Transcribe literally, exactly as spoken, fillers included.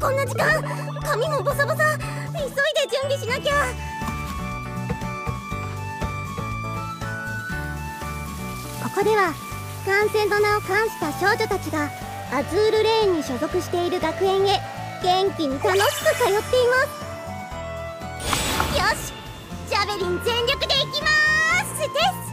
こんな時間。髪もボサボサ。急いで準備しなきゃ。ここでは観戦の名を冠した少女たちがアズールレーンに所属している学園へ元気に楽しく通っています。よし、ジャベリン全力でいきまーすです。